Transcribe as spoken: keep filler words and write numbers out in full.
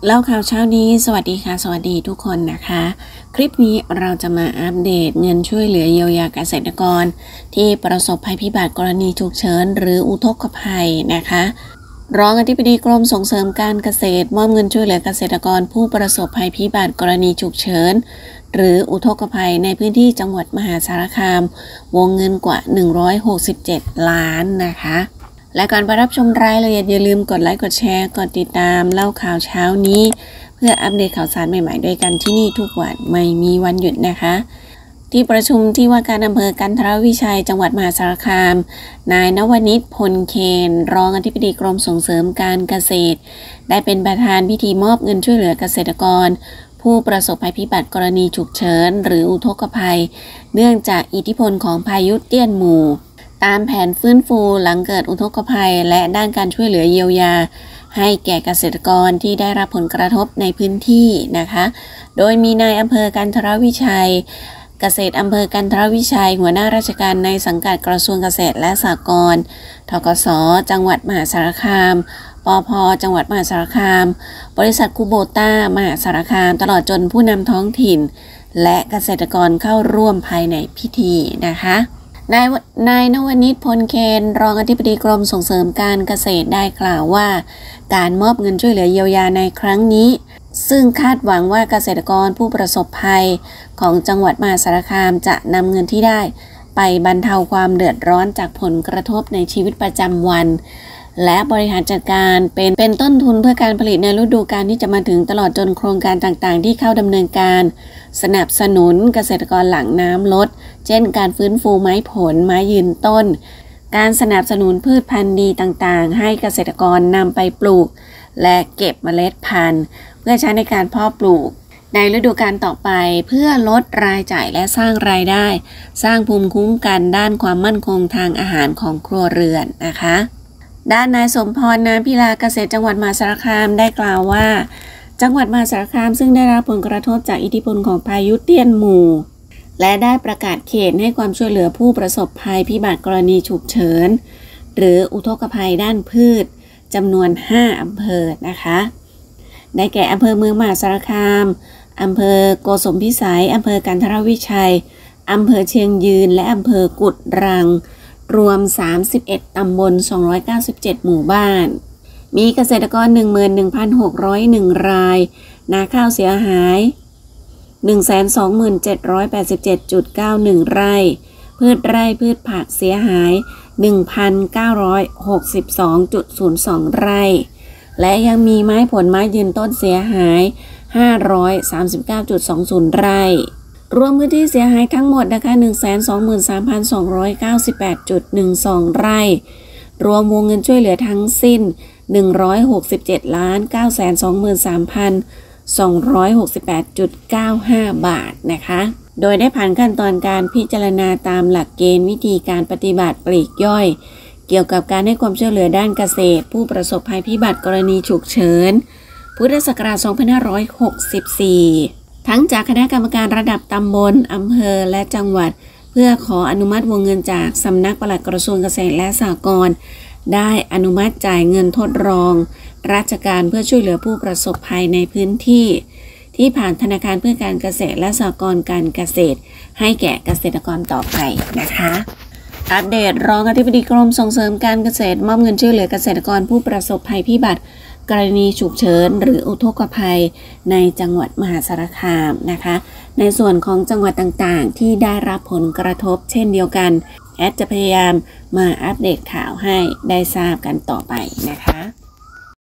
เล่าข่าวเช้านี้สวัสดีค่ะสวัสดีทุกคนนะคะคลิปนี้เราจะมาอัปเดตเงินช่วยเหลือเยียวยาเกษตรกรที่ประสบภัยพิบัติกรณีฉุกเฉินหรืออุทกภัยนะคะรองอธิบดีกรมส่งเสริมการเกษตรมอบเงินช่วยเหลือเกษตรกรผู้ประสบภัยพิบัติกรณีฉุกเฉินหรืออุทกภัยในพื้นที่จังหวัดมหาสารคามวงเงินกว่าหนึ่งร้อยหกสิบเจ็ดล้านนะคะและก่อนไปรับชมรายละเอียดอย่าลืมกดไลค์กดแชร์กดติดตามเล่าข่าวเช้านี้เพื่ออัปเดตข่าวสารใหม่ๆด้วยกันที่นี่ทุกวันไม่มีวันหยุดนะคะที่ประชุมที่ว่าการอำเภอกันทรวิชัยจังหวัดมหาสารคามนายนวนิชพลเคนรองอธิบดีกรมส่งเสริมการเกษตรได้เป็นประธานพิธีมอบเงินช่วยเหลือเกษตรกรผู้ประสบภัยพิบัติกรณีฉุกเฉินหรืออุทกภัยเนื่องจากอิทธิพลของพายุเตี้ยนหมู่ตามแผนฟื้นฟูหลังเกิดอุทกภัยและด้านการช่วยเหลือเยียวยาให้แก่เกษตรกรที่ได้รับผลกระทบในพื้นที่นะคะโดยมีนายอำเภอกันทรวิชัยเกษตรอำเภอกันทรวิชัยหัวหน้าราชการในสังกัดกระทรวงเกษตรและสหกรณ์ธกส.จังหวัดมหาสารคามปภ.จังหวัดมหาสารคามบริษัทคูโบต้ามหาสารคามตลอดจนผู้นำท้องถิ่นและเกษตรกรเข้าร่วมภายในพิธีนะคะนายนายนวนิชพลเคนรองอธิบดีกรมส่งเสริมการเกษตรได้กล่าวว่าการมอบเงินช่วยเหลือเยียวยาในครั้งนี้ซึ่งคาดหวังว่าเกษตรกรผู้ประสบภัยของจังหวัดมหาสารคามจะนำเงินที่ได้ไปบรรเทาความเดือดร้อนจากผลกระทบในชีวิตประจำวันและบริหารจัดการเป็นเป็นต้นทุนเพื่อการผลิตในฤดูกาลที่จะมาถึงตลอดจนโครงการต่างๆที่เข้าดำเนินการสนับสนุนเกษตรกรหลังน้ำลดเช่นการฟื้นฟูไม้ผลไม้ยืนต้นการสนับสนุนพืชพันธุ์ดีต่างๆให้เกษตรกรนำไปปลูกและเก็บเมล็ดพันธุ์เพื่อใช้ในการเพาะปลูกในฤดูกาลต่อไปเพื่อลดรายจ่ายและสร้างรายได้สร้างภูมิคุ้มกันด้านความมั่นคงทางอาหารของครัวเรือนนะคะด้านนายสมพรน้ำพิลาเกษตรจังหวัดมหาสารคามได้กล่าวว่าจังหวัดมหาสารคามซึ่งได้รับผลกระทบจากอิทธิพลของพายุเตี้ยนหมู่และได้ประกาศเขตให้ความช่วยเหลือผู้ประสบภัยพิบัติกรณีฉุกเฉินหรืออุทกภัยด้านพืชจำนวนห้าอำเภอนะคะได้แก่อำเภอเมืองมหาสารคามอำเภอโกสมพิสัยอำเภอกันทรวิชัยอำเภอเชียงยืนและอำเภอกุดรังรวมสามสิบเอ็ดตำบลสองร้อยเก้าสิบเจ็ดหมู่บ้านมีเกษตรกร หนึ่งหมื่นหนึ่งพันหกร้อยเอ็ด รายนาข้าวเสียหาย หนึ่งแสนสองหมื่นเจ็ดร้อยแปดสิบเจ็ดจุดเก้าหนึ่ง ไร่พืชไร่พืชผักเสียหาย หนึ่งพันเก้าร้อยหกสิบสองจุดศูนย์สอง ไร่และยังมีไม้ผลไม้ยืนต้นเสียหาย ห้าร้อยสามสิบเก้าจุดสองศูนย์ ไร่รวมพื้นที่เสียหายทั้งหมดนะคะ หนึ่งแสนสองหมื่นสามพันสองร้อยเก้าสิบแปดจุดหนึ่งสอง ไร่รวมวงเงินช่วยเหลือทั้งสิ้น หนึ่งร้อยหกสิบเจ็ดล้าน เก้าแสนสองหมื่นสามพันสองร้อยหกสิบแปดจุดเก้าห้า บาทนะคะโดยได้ผ่านขั้นตอนการพิจารณาตามหลักเกณฑ์วิธีการปฏิบัติปลีกย่อยเกี่ยวกับการให้ความช่วยเหลือด้านเกษตรผู้ประสบภัยพิบัติกรณีฉุกเฉินพุทธศักราชสองพันห้าร้อยหกสิบสี่ทั้งจากคณะกรรมการระดับตำบลอำเภอและจังหวัดเพื่อขออนุมัติวงเงินจากสำนักปลัดกระทรวงเกษตรและสหกรณ์ได้อนุมัติจ่ายเงินทดลองราชการเพื่อช่วยเหลือผู้ประสบภัยในพื้นที่ที่ผ่านธนาคารเพื่อการเกษตรและสหกรณ์การเกษตรให้แก่เกษตรกรต่อไปนะคะอัปเดตรองอธิบดีกรมส่งเสริมการเกษตรมอบเงินช่วยเหลือเกษตรกรผู้ประสบภัยพิบัติกรณีฉุกเฉินหรืออุทกภัยในจังหวัดมหาสารคามนะคะในส่วนของจังหวัดต่างๆที่ได้รับผลกระทบเช่นเดียวกันแอดจะพยายามมาอัปเดตข่าวให้ได้ทราบกันต่อไปนะคะ